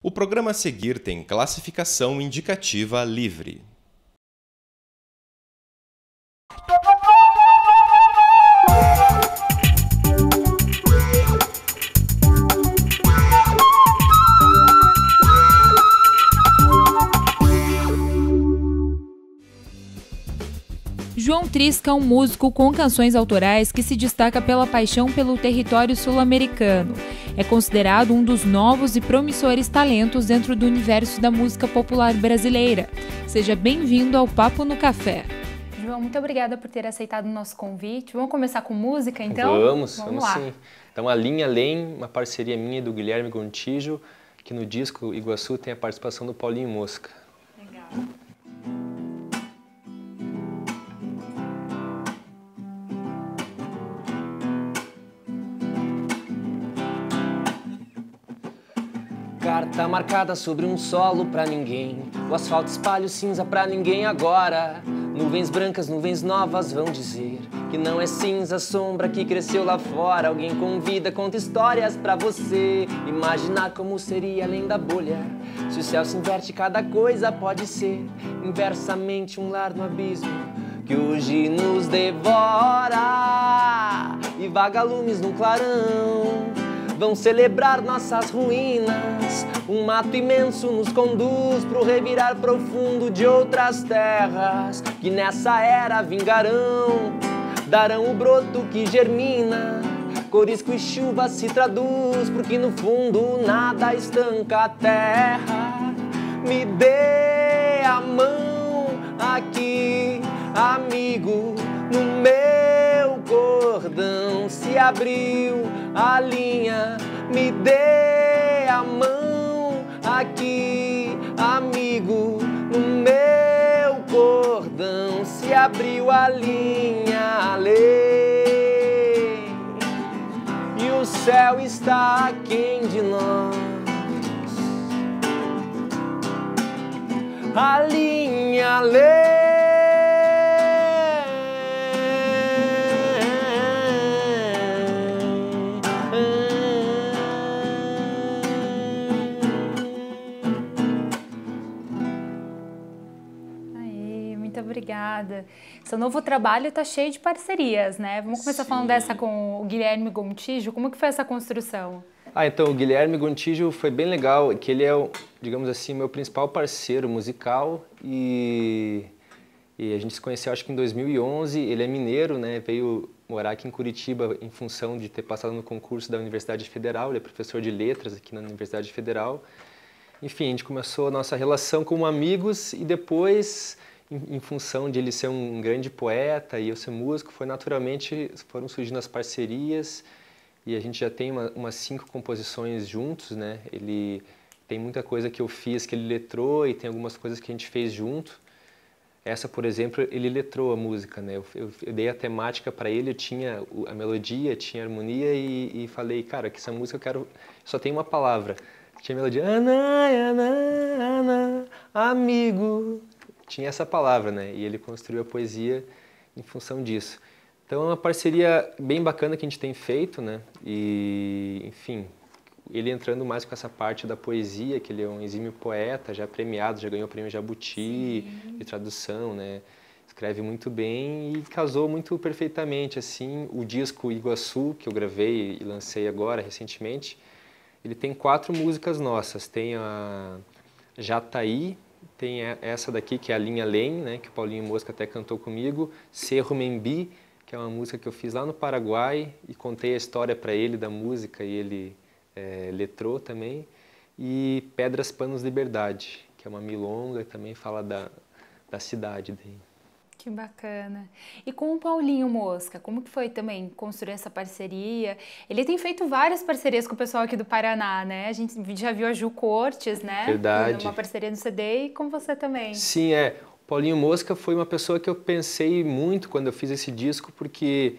O programa a seguir tem classificação indicativa livre. João Trisca é um músico com canções autorais que se destaca pela paixão pelo território sul-americano. É considerado um dos novos e promissores talentos dentro do universo da música popular brasileira. Seja bem-vindo ao Papo no Café. João, muito obrigada por ter aceitado o nosso convite. Vamos começar com música, então? Vamos lá. Sim. Então, a Linha Além, uma parceria minha e do Guilherme Gontijo, que no disco Iguaçu tem a participação do Paulinho Mosca. Legal. Carta marcada sobre um solo pra ninguém. O asfalto espalha o cinza pra ninguém agora. Nuvens brancas, nuvens novas vão dizer que não é cinza, sombra que cresceu lá fora. Alguém convida, conta histórias pra você imaginar como seria além da bolha. Se o céu se inverte, cada coisa pode ser inversamente um lar no abismo que hoje nos devora. E vagalumes no clarão vão celebrar nossas ruínas. Um mato imenso nos conduz pro revirar profundo de outras terras que nessa era vingarão, darão o broto que germina. Corisco e chuva se traduz, porque no fundo nada estanca a terra. Me dê a mão aqui, amigo, no meu cordão se abriu a linha. Me dê a mão aqui, amigo, no meu cordão se abriu a linha além. E o céu está aquém de nós. A linha além. Obrigada. Seu novo trabalho está cheio de parcerias, né? Vamos começar falando dessa com o Guilherme Gontijo. Como que foi essa construção? Então, o Guilherme Gontijo foi bem legal, que ele é, digamos assim, meu principal parceiro musical e a gente se conheceu acho que em 2011. Ele é mineiro, né? Veio morar aqui em Curitiba em função de ter passado no concurso da Universidade Federal. Ele é professor de letras aqui na Universidade Federal. Enfim, a gente começou a nossa relação como amigos e depois, em função de ele ser um grande poeta e eu ser músico, foram surgindo as parcerias e a gente já tem umas 5 composições juntos, né? Ele tem muita coisa que eu fiz que ele letrou e tem algumas coisas que a gente fez junto. Essa, por exemplo, ele letrou a música, né? Eu dei a temática para ele, eu tinha a melodia, tinha a harmonia e falei, cara, que essa música eu quero... Só tem uma palavra. Tinha a melodia, Ana, Ana, Ana, amigo... Tinha essa palavra, né? E ele construiu a poesia em função disso. Então é uma parceria bem bacana que a gente tem feito, né? E, enfim, ele entrando mais com essa parte da poesia, que ele é um exímio poeta, já premiado, já ganhou o prêmio Jabuti de tradução, né? Escreve muito bem e casou muito perfeitamente, assim. O disco Iguaçu, que eu gravei e lancei agora, recentemente, ele tem 4 músicas nossas. Tem a Jataí, tem essa daqui, que é a Linha Além, né, que o Paulinho Mosca até cantou comigo, Cerro Membi, que é uma música que eu fiz lá no Paraguai e contei a história para ele da música e ele letrou também, e Pedras, Panos, Liberdade, que é uma milonga e também fala da cidade daí. Que bacana. E com o Paulinho Mosca, como que foi também construir essa parceria? Ele tem feito várias parcerias com o pessoal aqui do Paraná, né? A gente já viu a Ju Cortes, né? Verdade. Uma parceria no CD e com você também. Sim, O Paulinho Mosca foi uma pessoa que eu pensei muito quando eu fiz esse disco, porque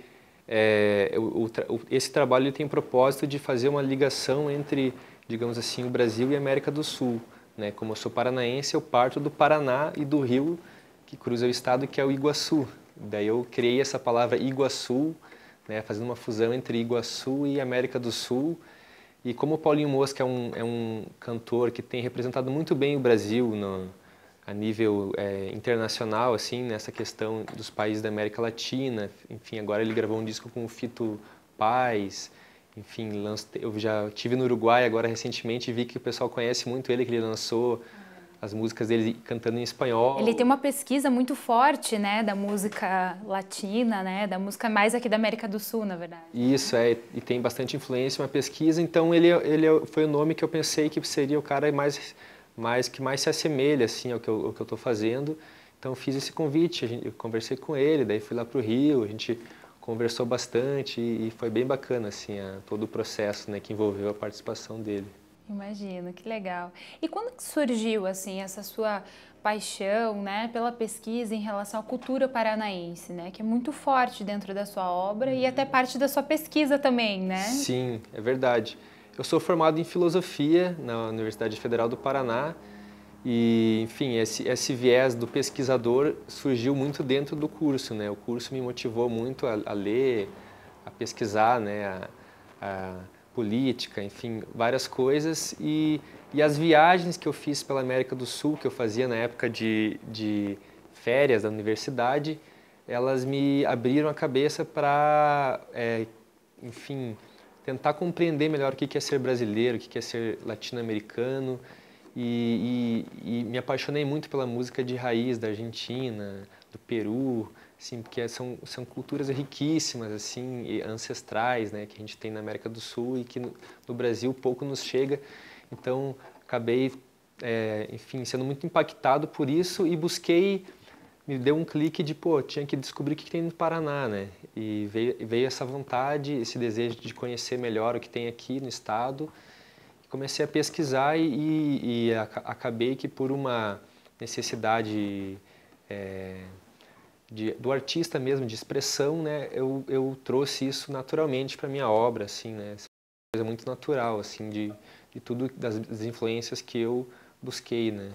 esse trabalho tem o propósito de fazer uma ligação entre, digamos assim, o Brasil e a América do Sul, né? Como eu sou paranaense, eu parto do Paraná e do rio que cruza o estado, que é o Iguaçu. Daí eu criei essa palavra Iguaçu, né, fazendo uma fusão entre Iguaçu e América do Sul. E como o Paulinho Mosca é um cantor que tem representado muito bem o Brasil a nível internacional, assim, nessa questão dos países da América Latina, enfim, agora ele gravou um disco com o Fito Paz, enfim, eu já estive no Uruguai agora recentemente e vi que o pessoal conhece muito ele, que ele lançou as músicas dele cantando em espanhol. Ele tem uma pesquisa muito forte, né, da música latina, né, da música mais aqui da América do Sul, na verdade. Isso, e tem bastante influência, uma pesquisa, então foi o nome que eu pensei que seria o cara que mais se assemelha, assim, ao que eu estou fazendo. Então fiz esse convite, eu conversei com ele, daí fui lá para o Rio, a gente conversou bastante e foi bem bacana, assim, todo o processo, né, que envolveu a participação dele. Imagino, que legal. E quando que surgiu, assim, essa sua paixão, né, pela pesquisa em relação à cultura paranaense, né, que é muito forte dentro da sua obra e até parte da sua pesquisa também, né? Sim, é verdade. Eu sou formado em filosofia na Universidade Federal do Paraná e, enfim, esse viés do pesquisador surgiu muito dentro do curso, né? O curso me motivou muito a ler, a pesquisar, né, a política, enfim, várias coisas e as viagens que eu fiz pela América do Sul, que eu fazia na época de férias da universidade, elas me abriram a cabeça para, enfim, tentar compreender melhor o que é ser brasileiro, o que é ser latino-americano e me apaixonei muito pela música de raiz da Argentina, do Peru, assim, porque são culturas riquíssimas, assim, e ancestrais, né, que a gente tem na América do Sul e que no Brasil pouco nos chega. Então, acabei, enfim, sendo muito impactado por isso e me deu um clique de, pô, tinha que descobrir o que tem no Paraná, né? E veio essa vontade, esse desejo de conhecer melhor o que tem aqui no estado. Comecei a pesquisar e acabei que por uma necessidade do artista mesmo, de expressão, né, eu trouxe isso naturalmente para minha obra, assim, né, uma coisa muito natural, assim, de tudo das influências que eu busquei, né,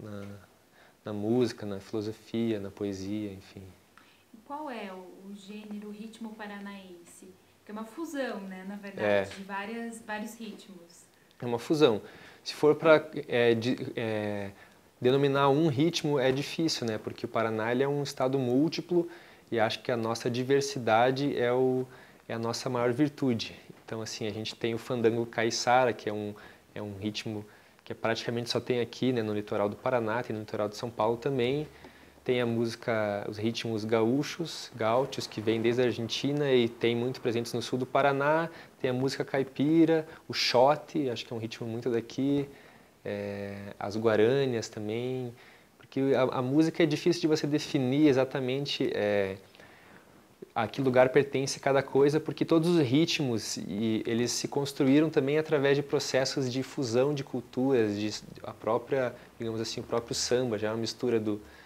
na música, na filosofia, na poesia, enfim. Qual é o gênero, o ritmo paranaense? Que é uma fusão, né, na verdade, de vários ritmos. É uma fusão. Se for para denominar um ritmo é difícil, né? Porque o Paraná ele é um estado múltiplo e acho que a nossa diversidade é a nossa maior virtude. Então, assim, a gente tem o fandango caiçara, que é um ritmo que praticamente só tem aqui, né, no litoral do Paraná, tem no litoral de São Paulo também. Tem a música, os ritmos gaúchos, que vêm desde a Argentina e tem muito presentes no sul do Paraná. Tem a música caipira, o xote, acho que é um ritmo muito daqui. As guarânias também, porque a música é difícil de você definir exatamente a que lugar pertence cada coisa, porque todos os ritmos eles se construíram também através de processos de fusão de culturas, a própria, digamos assim, o próprio samba, já é uma mistura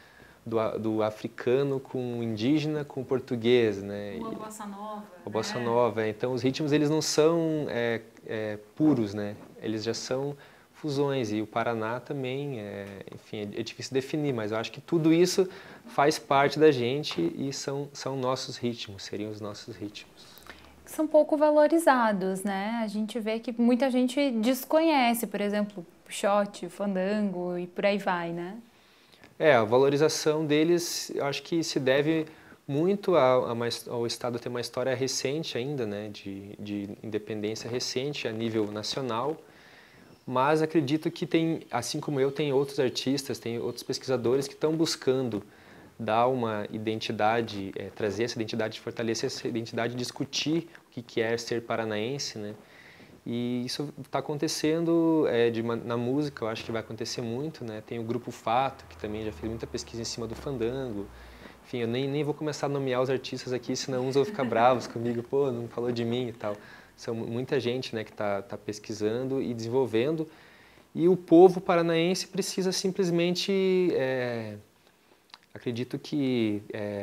do africano com o indígena com o português, né? A bossa nova. A bossa nova. Então os ritmos eles não são puros, né? Eles já são fusões e o Paraná também, enfim, é difícil definir, mas eu acho que tudo isso faz parte da gente e são nossos ritmos, seriam os nossos ritmos. São pouco valorizados, né? A gente vê que muita gente desconhece, por exemplo, xote, fandango e por aí vai, né? A valorização deles, eu acho que se deve muito ao Estado ter uma história recente ainda, né, de independência recente a nível nacional, mas acredito que assim como eu, tem outros artistas, tem outros pesquisadores que estão buscando dar uma identidade, trazer essa identidade, fortalecer essa identidade, discutir o que é ser paranaense, né? E isso está acontecendo na música, eu acho que vai acontecer muito, né? Tem o Grupo Fato, que também já fez muita pesquisa em cima do fandango. Enfim, eu nem vou começar a nomear os artistas aqui, senão uns vão ficar bravos comigo, pô, não falou de mim e tal. São muita gente, né, que está pesquisando e desenvolvendo. E o povo paranaense precisa simplesmente, acredito que,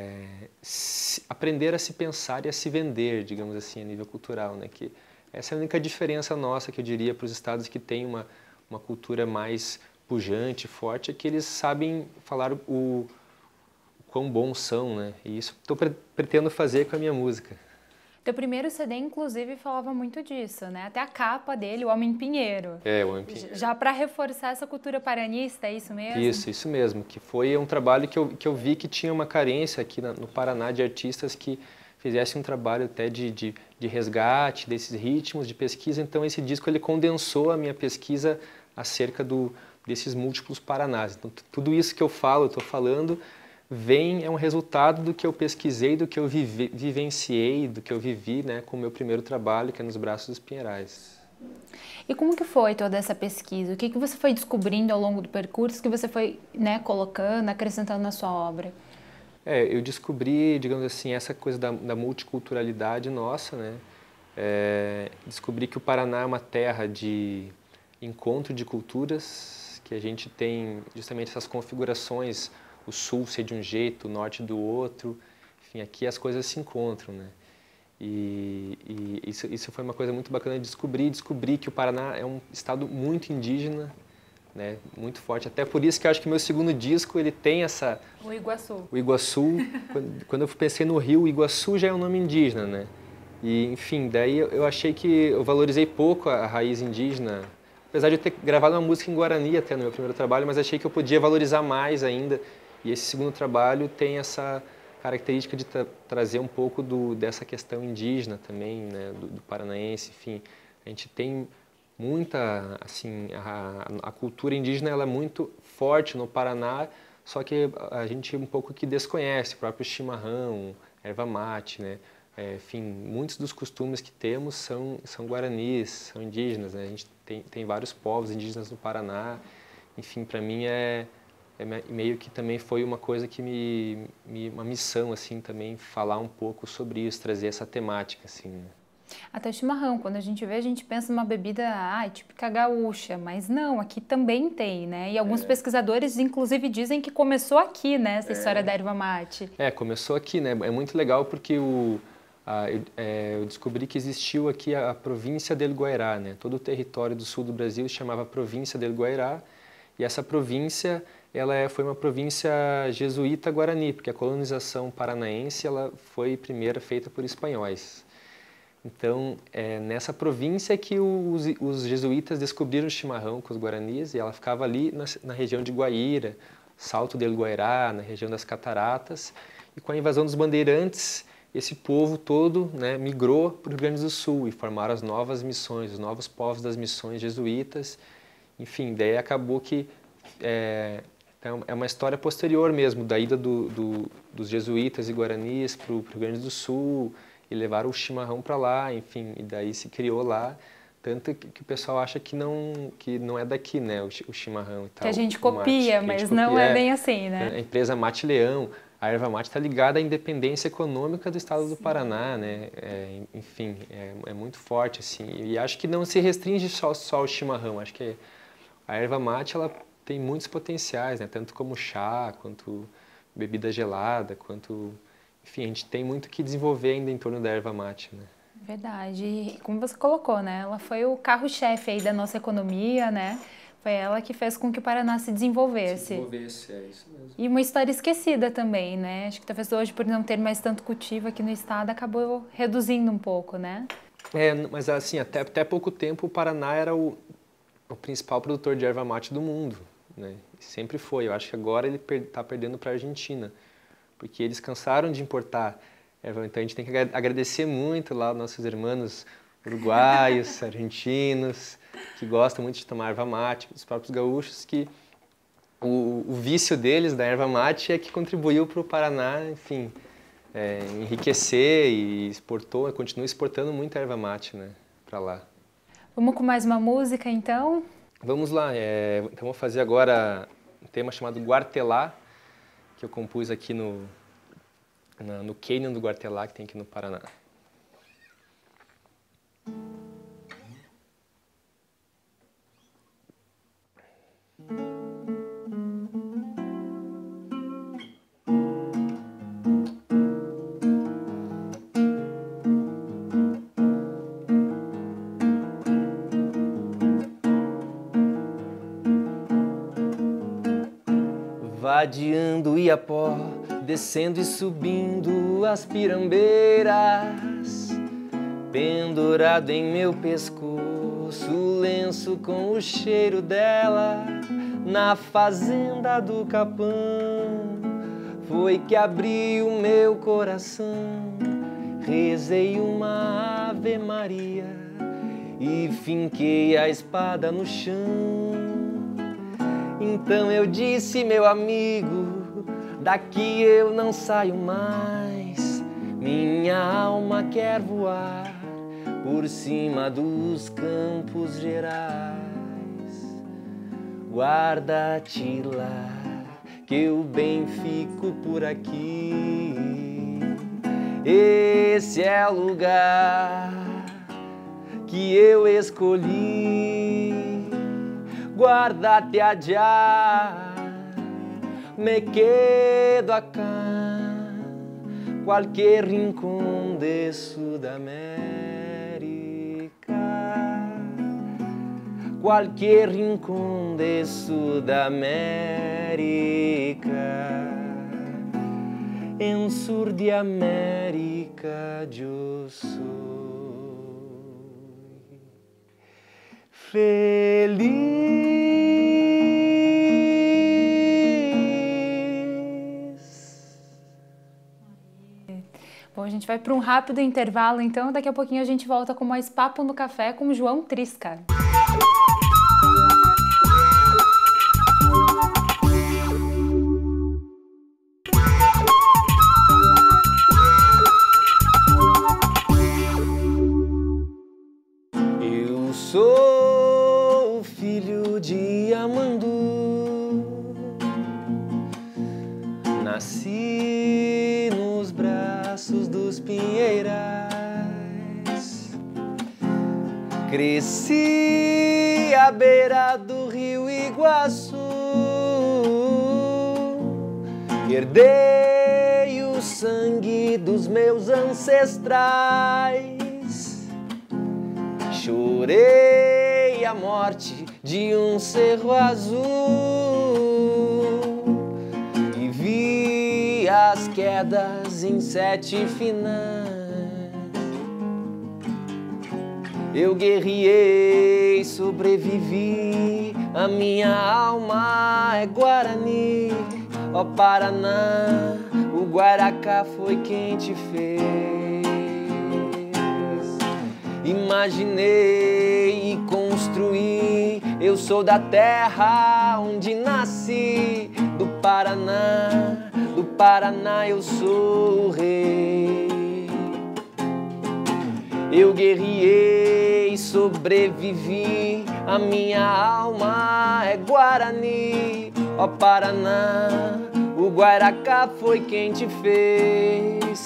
aprender a se pensar e a se vender, digamos assim, a nível cultural, né? Que essa é a única diferença nossa, que eu diria, para os estados que têm uma cultura mais pujante, forte, é que eles sabem falar o quão bons são, né? E isso pretendo fazer com a minha música. Teu primeiro CD, inclusive, falava muito disso, né? Até a capa dele, o Homem Pinheiro. O Homem Pinheiro. Já para reforçar essa cultura paranista, é isso mesmo? Isso mesmo, que foi um trabalho que eu vi que tinha uma carência aqui no Paraná de artistas que fizessem um trabalho até de resgate desses ritmos, de pesquisa. Então esse disco ele condensou a minha pesquisa acerca desses múltiplos Paranás. Então tudo isso que eu estou falando, é um resultado do que eu pesquisei, do que eu vivenciei, do que eu vivi, né, com o meu primeiro trabalho, que é Nos Braços dos Pinheirais. E como que foi toda essa pesquisa? O que você foi descobrindo ao longo do percurso, que você foi, né, colocando, acrescentando na sua obra? Eu descobri, digamos assim, essa coisa da multiculturalidade nossa, né? Descobri que o Paraná é uma terra de encontro de culturas, que a gente tem justamente essas configurações, o sul ser de um jeito, o norte do outro, enfim, aqui as coisas se encontram, né? E isso foi uma coisa muito bacana de descobrir que o Paraná é um estado muito indígena, né, muito forte. Até por isso que eu acho que meu segundo disco ele tem essa... O Iguaçu. O Iguaçu, quando eu pensei no Rio, o Iguaçu já é um nome indígena, né? E, enfim, daí eu achei que eu valorizei pouco a raiz indígena, apesar de eu ter gravado uma música em Guarani até no meu primeiro trabalho, mas achei que eu podia valorizar mais ainda. E esse segundo trabalho tem essa característica de trazer um pouco dessa questão indígena também, né, do paranaense, enfim. A gente tem muita, assim, a cultura indígena ela é muito forte no Paraná, só que a gente um pouco que desconhece, o próprio chimarrão, erva mate, né? Enfim, muitos dos costumes que temos são guaranis, são indígenas, né? A gente tem vários povos indígenas no Paraná, enfim, para mim meio que também foi uma coisa que uma missão, assim, também falar um pouco sobre isso, trazer essa temática, assim, né? Até o chimarrão, quando a gente vê, a gente pensa numa bebida típica gaúcha, mas não, aqui também tem, né? E alguns pesquisadores, inclusive, dizem que começou aqui, né, essa história da erva mate. Começou aqui, né? É muito legal porque eu descobri que existiu aqui a província del Guairá, né? Todo o território do sul do Brasil se chamava província del Guairá, e essa província foi uma província jesuíta guarani, porque a colonização paranaense ela foi primeiro feita por espanhóis. Então, nessa província que os jesuítas descobriram o chimarrão com os guaranis, e ela ficava ali na região de Guaíra, Salto del Guairá, na região das Cataratas, e com a invasão dos bandeirantes, esse povo todo, né, migrou para o Rio Grande do Sul e formaram as novas missões, os novos povos das missões jesuítas. Enfim, daí acabou que então, é uma história posterior mesmo, da ida dos jesuítas e guaranis para o Rio Grande do Sul, e levaram o chimarrão para lá, enfim, e daí se criou lá, tanto que o pessoal acha que não é daqui, né, o chimarrão e tal. Que a gente copia, mas não é bem assim, né? A empresa Mate Leão, a erva mate está ligada à independência econômica do estado do Paraná, né, enfim, é muito forte, assim, e acho que não se restringe só ao chimarrão, acho que a erva mate, ela tem muitos potenciais, né, tanto como chá, quanto bebida gelada, quanto... Enfim, a gente tem muito que desenvolver ainda em torno da erva mate, né? Verdade. E como você colocou, né? Ela foi o carro-chefe aí da nossa economia, né? Foi ela que fez com que o Paraná se desenvolvesse. É isso mesmo. E uma história esquecida também, né? Acho que talvez hoje, por não ter mais tanto cultivo aqui no estado, acabou reduzindo um pouco, né? Mas assim, até pouco tempo o Paraná era o principal produtor de erva mate do mundo, né? Sempre foi. Eu acho que agora ele está perdendo para a Argentina, porque eles cansaram de importar. Então a gente tem que agradecer muito lá aos nossos irmãos uruguaios, argentinos, que gostam muito de tomar erva mate, os próprios gaúchos, que o vício deles da erva mate é que contribuiu para o Paraná, enfim, enriquecer e continua exportando muita erva mate, né, para lá. Vamos com mais uma música então? Vamos lá, então vou fazer agora um tema chamado Guartelá, que eu compus aqui no Canyon do Guartelá, que tem aqui no Paraná. Vadiando Iapó, descendo e subindo as pirambeiras, pendurado em meu pescoço, o lenço com o cheiro dela, na fazenda do Capão. Foi que abri o meu coração, rezei uma Ave Maria e finquei a espada no chão. Então eu disse, meu amigo, daqui eu não saio mais. Minha alma quer voar por cima dos Campos Gerais. Guarda-te lá, que eu bem fico por aqui. Esse é o lugar que eu escolhi. Guarda-te allá, me quedo acá, qualquer rincón de Sudamérica, qualquer rincón de Sudamérica, en sur de América yo soy feliz. Bom, a gente vai para um rápido intervalo, então daqui a pouquinho a gente volta com mais Papo no Café com João Trisca. Eu sou filho de Amandu, nasci nos braços dos pinheirais, cresci à beira do rio Iguaçu, herdei o sangue dos meus ancestrais. Chorei a morte de um cerro azul e vi as quedas em 7 finais. Eu guerriei, sobrevivi, a minha alma é Guarani. Ó Paraná, o Guaracá foi quem te fez. Imaginei e construí, eu sou da terra onde nasci. Do Paraná eu sou o rei. Eu guerriei, sobrevivi, a minha alma é Guarani. Ó Paraná, o Guaracá foi quem te fez.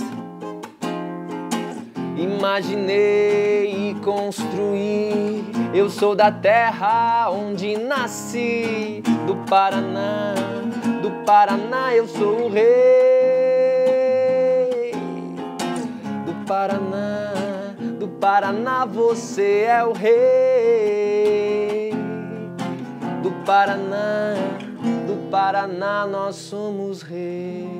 Imaginei e construí, eu sou da terra onde nasci. Do Paraná eu sou o rei. Do Paraná você é o rei. Do Paraná nós somos reis.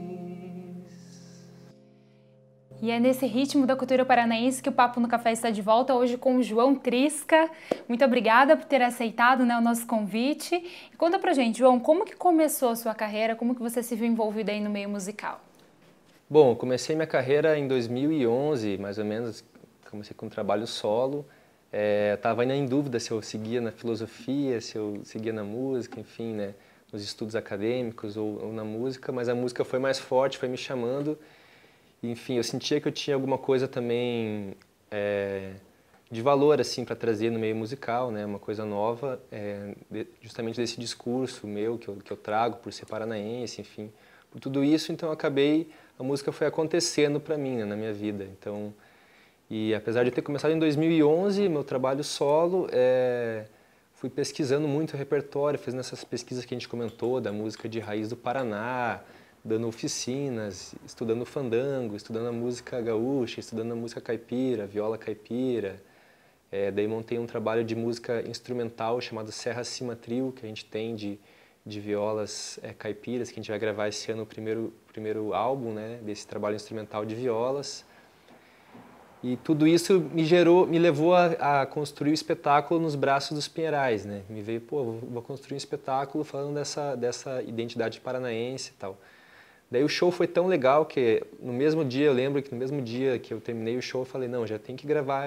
E é nesse ritmo da cultura paranaense que o Papo no Café está de volta hoje com o João Trisca. Muito obrigada por ter aceitado, né, o nosso convite. E conta pra gente, João, como que começou a sua carreira? Como que você se viu envolvido aí no meio musical? Bom, comecei minha carreira em 2011, mais ou menos. Comecei com um trabalho solo. Estava ainda em dúvida se eu seguia na filosofia, se eu seguia na música, enfim, né, nos estudos acadêmicos ou na música, mas a música foi mais forte, foi me chamando. Enfim, eu sentia que eu tinha alguma coisa também de valor assim para trazer no meio musical, né? Uma coisa nova, justamente desse discurso meu que eu trago por ser paranaense, enfim, por tudo isso. Então a música foi acontecendo para mim, né, na minha vida. Então, e apesar de eu ter começado em 2011, meu trabalho solo, fui pesquisando muito o repertório, fazendo essas pesquisas que a gente comentou da música de raiz do Paraná, dando oficinas, estudando fandango, estudando a música gaúcha, estudando a música caipira, viola caipira. Daí montei um trabalho de música instrumental chamado Serra Cima Trio, que a gente tem de violas caipiras, que a gente vai gravar esse ano o primeiro álbum, né, desse trabalho instrumental de violas. E tudo isso me levou a construir o espetáculo nos braços dos Pinheirais, né? Me veio, pô, vou construir um espetáculo falando dessa identidade paranaense e tal. Daí o show foi tão legal que no mesmo dia, eu lembro que no mesmo dia que eu terminei o show, eu falei, não, já tem que gravar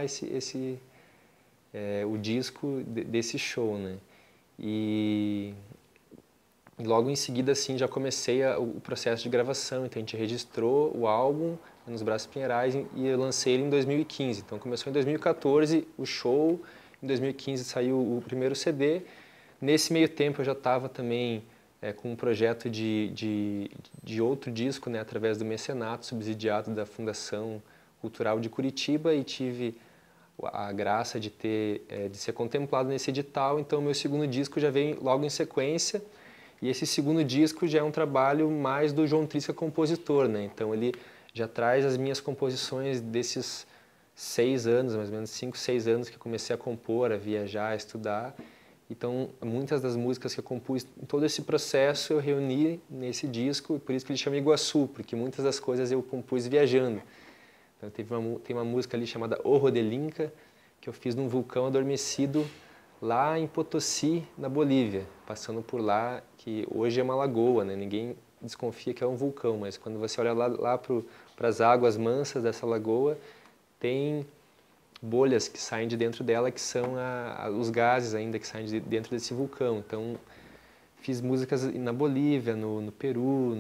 o disco desse show, né? E logo em seguida, assim, já comecei o processo de gravação. Então a gente registrou o álbum nos Braços Pinheirais e eu lancei ele em 2015. Então começou em 2014 o show, em 2015 saiu o primeiro CD. Nesse meio tempo eu já estava também com um projeto de outro disco, né, através do mecenato subsidiado da Fundação Cultural de Curitiba, e tive a graça de ser contemplado nesse edital. Então meu segundo disco já veio logo em sequência, e esse segundo disco já é um trabalho mais do João Trisca compositor, né? Então ele já traz as minhas composições desses 6 anos, mais ou menos 5, 6 anos que eu comecei a compor, a viajar, a estudar. Então, muitas das músicas que eu compus em todo esse processo eu reuni nesse disco, e por isso que ele chama Iguaçu, porque muitas das coisas eu compus viajando. Então, tem uma música ali chamada O Rodelinca, que eu fiz num vulcão adormecido lá em Potosí, na Bolívia, passando por lá, que hoje é uma lagoa, né? Ninguém desconfia que é um vulcão, mas quando você olha lá para as águas mansas dessa lagoa, tem bolhas que saem de dentro dela, que são os gases ainda que saem de dentro desse vulcão. Então, fiz músicas na Bolívia, no Peru,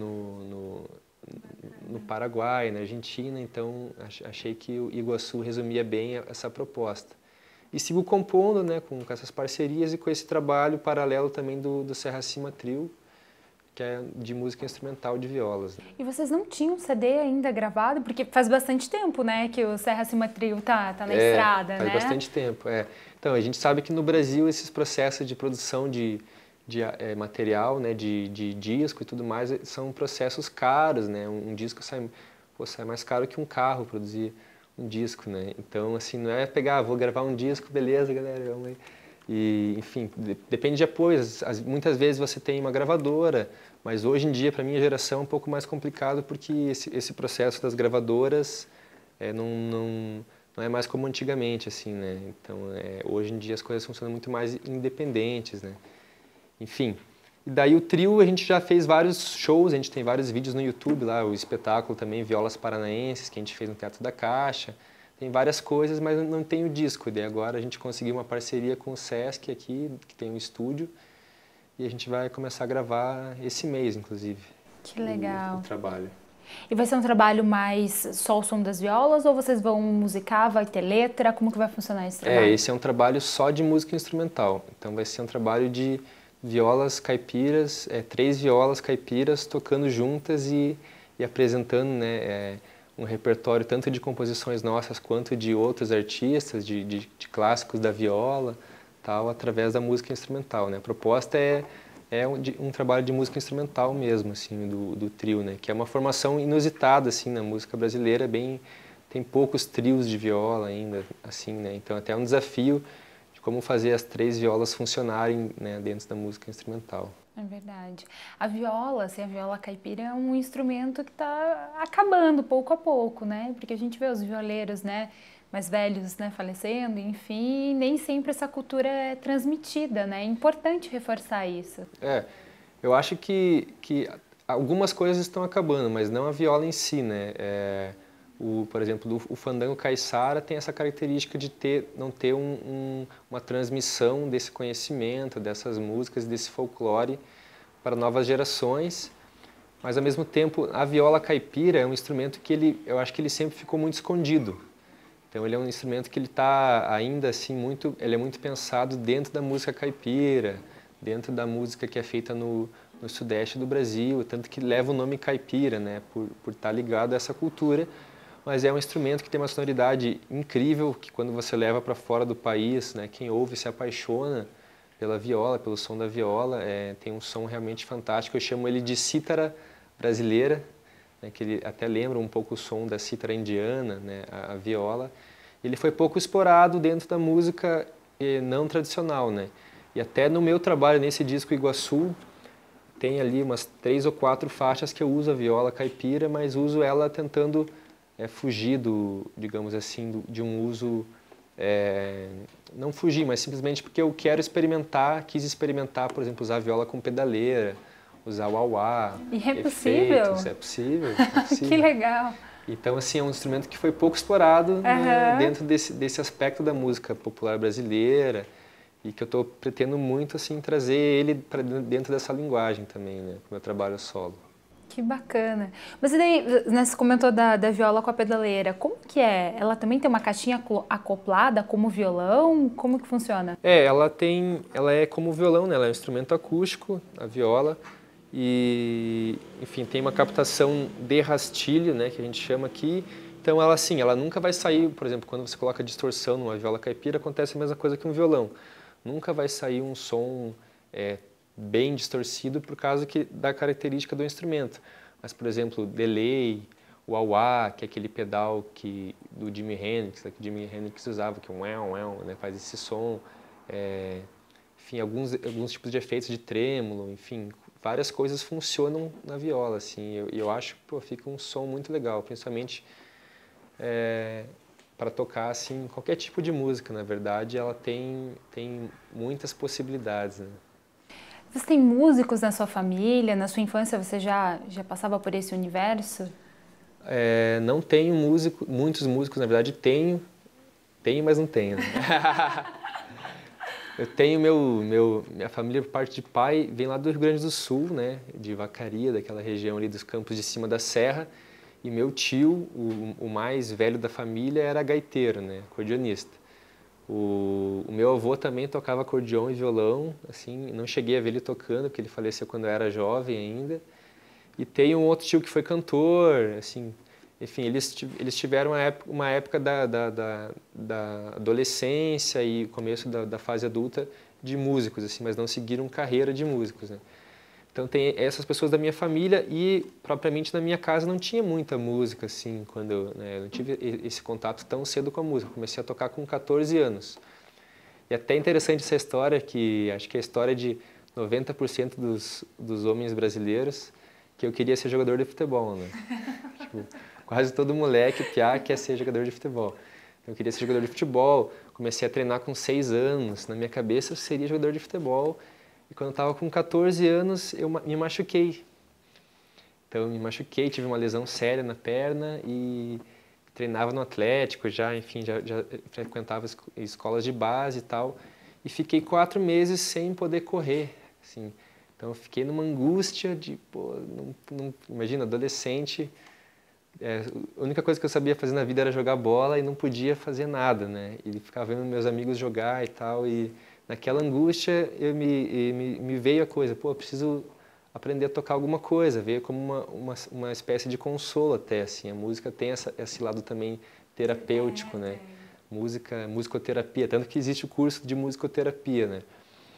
no Paraguai, na Argentina. Então, achei que o Iguaçu resumia bem essa proposta. E sigo compondo, né, com essas parcerias e com esse trabalho paralelo também do Serra Acima Trio, que é de música instrumental de violas. E vocês não tinham CD ainda gravado? Porque faz bastante tempo, né, que o Serra Acima Trio tá na estrada, né? Faz bastante tempo, Então, a gente sabe que no Brasil esses processos de produção de material, né, de disco e tudo mais, são processos caros, né? Um disco sai mais caro que um carro produzir um disco, né? Então, assim, não é pegar, vou gravar um disco, beleza, galera, vamos aí. E, enfim, depende de apoios. Muitas vezes você tem uma gravadora, mas hoje em dia, para a minha geração, é um pouco mais complicado, porque esse processo das gravadoras não é mais como antigamente, assim, né? Então, hoje em dia as coisas funcionam muito mais independentes, né? Enfim, e daí o trio a gente já fez vários shows, a gente tem vários vídeos no YouTube lá, o espetáculo também, Violas Paranaenses, que a gente fez no Teatro da Caixa. Tem várias coisas, mas não tem o disco. Daí agora a gente conseguiu uma parceria com o Sesc aqui, que tem um estúdio, e a gente vai começar a gravar esse mês, inclusive. Que legal. O trabalho. E vai ser um trabalho mais só o som das violas, ou vocês vão musicar, vai ter letra? Como que vai funcionar esse trabalho? Esse é um trabalho só de música instrumental. Então vai ser um trabalho de violas caipiras, 3 violas caipiras tocando juntas e apresentando, né, um repertório tanto de composições nossas quanto de outros artistas, de clássicos da viola, tal, através da música instrumental, né? A proposta é um trabalho de música instrumental mesmo, assim, do trio, né? Que é uma formação inusitada, assim, na música brasileira, tem poucos trios de viola ainda, assim, né? Então até é um desafio de como fazer as 3 violas funcionarem, né, dentro da música instrumental. É verdade. A viola, assim, a viola caipira é um instrumento que está acabando pouco a pouco, né? Porque a gente vê os violeiros, né, mais velhos, né, falecendo, enfim, nem sempre essa cultura é transmitida, né? É importante reforçar isso. Eu acho que algumas coisas estão acabando, mas não a viola em si, né? Por exemplo, o fandango caiçara tem essa característica de não ter uma transmissão desse conhecimento, dessas músicas, desse folclore para novas gerações, mas ao mesmo tempo a viola caipira é um instrumento que eu acho que ele sempre ficou muito escondido. Então ele é um instrumento que ele está ainda assim ele é muito pensado dentro da música caipira, dentro da música que é feita no sudeste do Brasil, tanto que leva o nome caipira, né, por estar ligado a essa cultura. Mas é um instrumento que tem uma sonoridade incrível, que quando você leva para fora do país, né, quem ouve se apaixona pela viola, pelo som da viola, tem um som realmente fantástico. Eu chamo ele de cítara brasileira, né, que ele até lembra um pouco o som da cítara indiana, né, a viola. Ele foi pouco explorado dentro da música não tradicional, né? E até no meu trabalho nesse disco Iguaçu, tem ali umas 3 ou 4 faixas que eu uso a viola caipira, mas uso ela tentando fugir digamos assim, de um uso, não fugir, mas simplesmente porque eu quis experimentar, por exemplo, usar a viola com pedaleira, usar o auá, e é possível? efeitos, é possível. Que legal! Então, assim, é um instrumento que foi pouco explorado dentro desse aspecto da música popular brasileira e que eu pretendo muito, assim, trazer ele para dentro dessa linguagem também, né, para o meu trabalho solo. Que bacana! Mas e daí, né, você comentou da viola com a pedaleira, como que é? Ela também tem uma caixinha acoplada como violão? Como que funciona? Ela é como violão, né, ela é um instrumento acústico, a viola, e, enfim, tem uma captação de rastilho, né, que a gente chama aqui. Então, ela nunca vai sair, por exemplo, quando você coloca distorção numa viola caipira, acontece a mesma coisa que um violão. Nunca vai sair um som bem distorcido por causa da característica do instrumento. Mas, por exemplo, delay, o wah-wah, que é aquele pedal do Jimi Hendrix, que o Jimi Hendrix usava, que é um né, faz esse som. Enfim, alguns tipos de efeitos de trêmulo, enfim, várias coisas funcionam na viola, assim, eu acho que fica um som muito legal, principalmente para tocar assim, qualquer tipo de música, na verdade, ela tem muitas possibilidades, né? Você tem músicos na sua família, na sua infância você já passava por esse universo? Não tenho muitos músicos, na verdade tenho, mas não tenho, né? Eu tenho minha família por parte de pai vem lá do Rio Grande do Sul, né, de Vacaria, daquela região ali dos campos de cima da serra, e meu tio, o mais velho da família, era gaiteiro, né, acordeonista. O meu avô também tocava acordeão e violão, assim, não cheguei a ver ele tocando, porque ele faleceu quando eu era jovem ainda. E tem um outro tio que foi cantor, assim, enfim, eles tiveram uma época da adolescência e começo da fase adulta de músicos, assim, mas não seguiram carreira de músicos, né? Então tem essas pessoas da minha família e propriamente na minha casa não tinha muita música, assim, quando eu não tive esse contato tão cedo com a música. Eu comecei a tocar com 14 anos. E até interessante essa história, que acho que é a história de 90% dos homens brasileiros, que eu queria ser jogador de futebol, né? Tipo, quase todo moleque, piá, quer ser jogador de futebol. Eu queria ser jogador de futebol, comecei a treinar com 6 anos. Na minha cabeça eu seria jogador de futebol. E quando eu estava com 14 anos, eu me machuquei. Então eu me machuquei, tive uma lesão séria na perna e treinava no Atlético já, enfim, já frequentava escolas de base e tal. E fiquei 4 meses sem poder correr, assim. Então eu fiquei numa angústia de, imagina, adolescente, a única coisa que eu sabia fazer na vida era jogar bola e não podia fazer nada, né? E ficava vendo meus amigos jogar e tal, e naquela angústia me veio a coisa, eu preciso aprender a tocar alguma coisa, veio como uma espécie de consolo até, assim, a música tem esse lado também terapêutico, né? Musicoterapia, tanto que existe o curso de musicoterapia, né?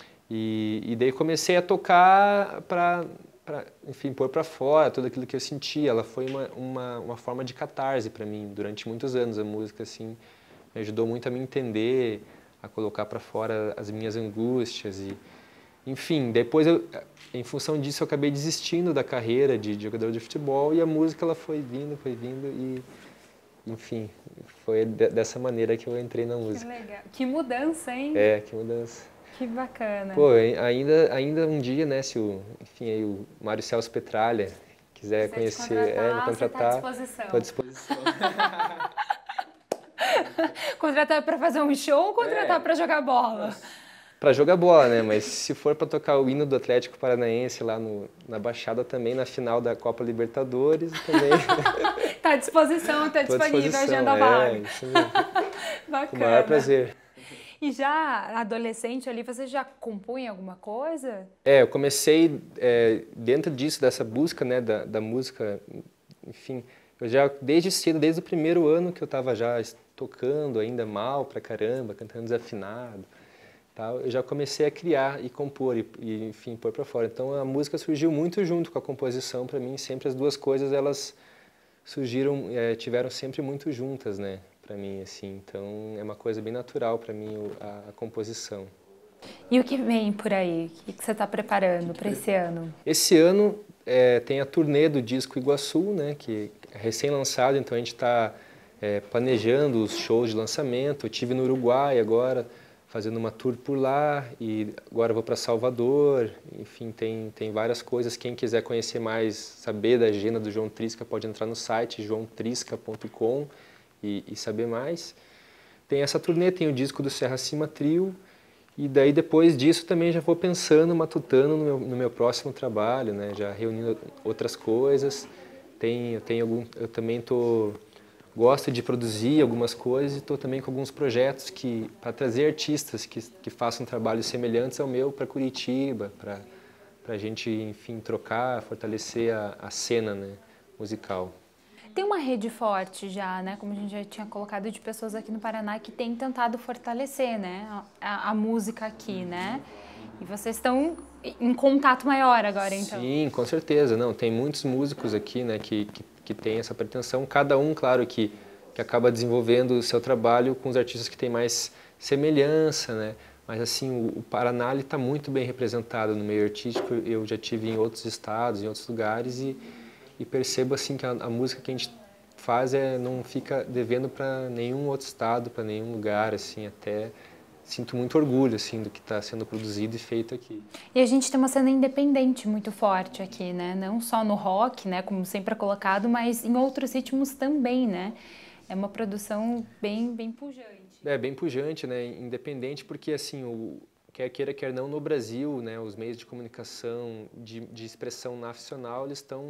E daí comecei a tocar para enfim, pôr para fora tudo aquilo que eu sentia. Ela foi uma forma de catarse para mim durante muitos anos. A música assim me ajudou muito a me entender, a colocar para fora as minhas angústias e, enfim, depois em função disso eu acabei desistindo da carreira de jogador de futebol e a música ela foi vindo e, enfim, foi dessa maneira que eu entrei na música. Que legal. Que mudança, hein? Que mudança. Que bacana. Ainda um dia, né, se o Mário Celso Petralha quiser conhecer, me contratar, estou à disposição. Contratar para fazer um show ou contratar para jogar bola? Para jogar bola, né, mas se for para tocar o hino do Atlético Paranaense lá na Baixada também, na final da Copa Libertadores também. Está à disposição, está disponível, agenda vaga. Isso mesmo. Bacana. Com o maior prazer. E já adolescente ali, você já compunha alguma coisa? Eu comecei dentro disso, dessa busca, né, da música, enfim, eu já desde cedo, desde o primeiro ano que eu estava já tocando ainda mal pra caramba, cantando desafinado, tal, eu já comecei a criar e compor e enfim, pôr para fora. Então a música surgiu muito junto com a composição para mim, sempre as duas coisas elas surgiram, tiveram sempre muito juntas, né? Para mim, assim, então é uma coisa bem natural para mim a composição. E o que vem por aí? O que você está preparando para esse ano? Esse ano tem a turnê do disco Iguaçu, né, que recém-lançado, então a gente está planejando os shows de lançamento. Eu estive no Uruguai agora, fazendo uma tour por lá, e agora vou para Salvador. Enfim, tem várias coisas. Quem quiser conhecer mais, saber da agenda do João Trisca, pode entrar no site joaotrisca.com e saber mais. Tem essa turnê, tem o disco do Serra Cima Trio, e daí depois disso também já vou pensando, matutando no meu próximo trabalho, né? Já reunindo outras coisas. Eu também gosto de produzir algumas coisas e estou também com alguns projetos para trazer artistas que façam trabalhos semelhantes ao meu para Curitiba, para a gente, enfim, trocar, fortalecer a cena, né, musical. Tem uma rede forte já, né, como a gente já tinha colocado, de pessoas aqui no Paraná que têm tentado fortalecer, né, a música aqui, né? E vocês estão em contato maior agora, então? Sim, com certeza. Não, tem muitos músicos aqui, né, que tem essa pretensão. Cada um, claro, que acaba desenvolvendo o seu trabalho com os artistas que têm mais semelhança, né? Mas, assim, o Paraná está muito bem representado no meio artístico. Eu já tive em outros estados, em outros lugares, e percebo, assim, que a música que a gente faz não fica devendo para nenhum outro estado, para nenhum lugar, assim, até... Sinto muito orgulho, assim, do que está sendo produzido e feito aqui. E a gente tem uma cena independente muito forte aqui, né? Não só no rock, né, como sempre é colocado, mas em outros ritmos também, né? É uma produção bem pujante. Bem pujante, né? Independente porque, assim, quer queira, quer não, no Brasil, né, os meios de comunicação de expressão nacional, eles estão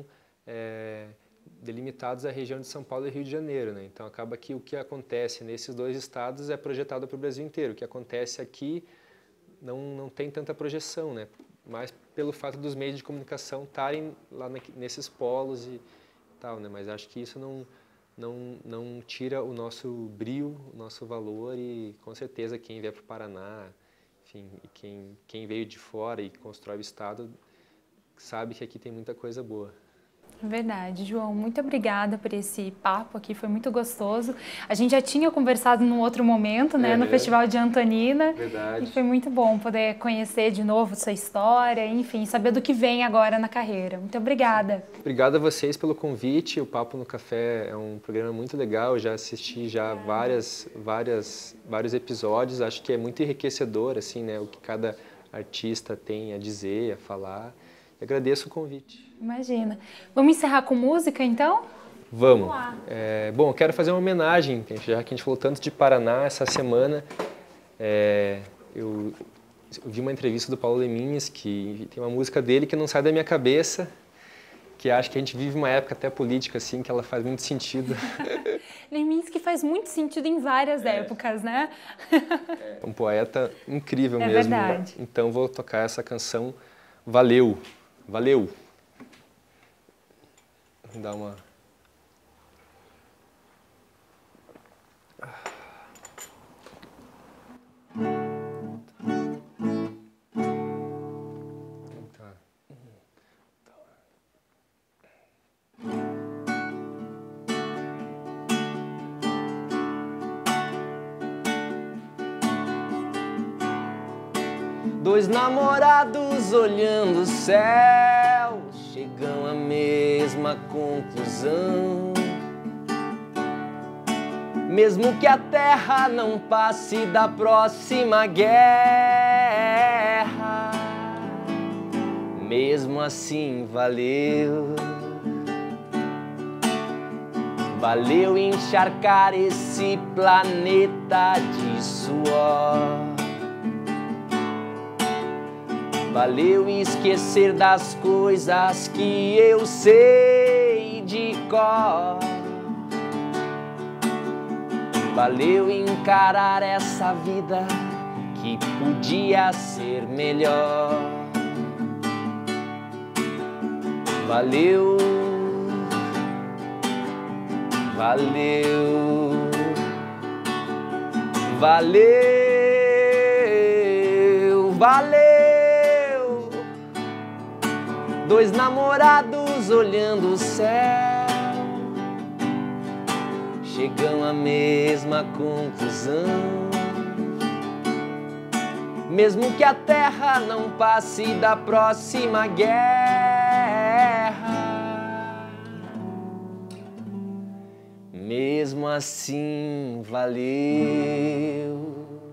delimitados à região de São Paulo e Rio de Janeiro, né? Então acaba que o que acontece nesses dois estados é projetado para o Brasil inteiro. O que acontece aqui não tem tanta projeção, né? Mas pelo fato dos meios de comunicação estarem lá nesses polos e tal, né? Mas acho que isso não tira o nosso brio, o nosso valor, e com certeza quem vier para o Paraná, enfim, quem veio de fora e constrói o estado sabe que aqui tem muita coisa boa. Verdade, João, muito obrigada por esse papo aqui, foi muito gostoso. A gente já tinha conversado num outro momento, né, no Festival de Antonina. Verdade. E foi muito bom poder conhecer de novo sua história, enfim, saber do que vem agora na carreira. Muito obrigada. Obrigado a vocês pelo convite. O Papo no Café é um programa muito legal, eu já assisti vários episódios. Acho que é muito enriquecedor, assim, né, o que cada artista tem a dizer, a falar. Eu agradeço o convite. Imagina. Vamos encerrar com música, então? Vamos. Bom, eu quero fazer uma homenagem, já que a gente falou tanto de Paraná essa semana. Eu vi uma entrevista do Paulo Leminhas, que tem uma música dele que não sai da minha cabeça, que acho que a gente vive uma época até política, assim, que ela faz muito sentido. Leminhas que faz muito sentido em várias épocas, né? É um poeta incrível mesmo. Verdade. Então vou tocar essa canção Valeu. Valeu! Vou dar uma... Dois namorados olhando o céu chegam à mesma conclusão. Mesmo que a terra não passe da próxima guerra, mesmo assim valeu. Valeu encharcar esse planeta de suor. Valeu esquecer das coisas que eu sei de cor. Valeu encarar essa vida que podia ser melhor. Valeu, valeu, valeu, valeu. Dois namorados olhando o céu chegam à mesma conclusão. Mesmo que a terra não passe da próxima guerra, mesmo assim valeu.